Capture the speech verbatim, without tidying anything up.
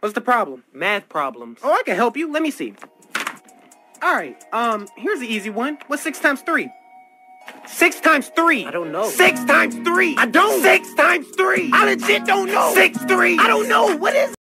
What's the problem? Math problems. Oh, I can help you. Let me see. Alright, um, here's the easy one. What's six times three? Six times three. I don't know. Six times three. I don't. Six times three. I legit don't know. Six three. I don't know. What is it?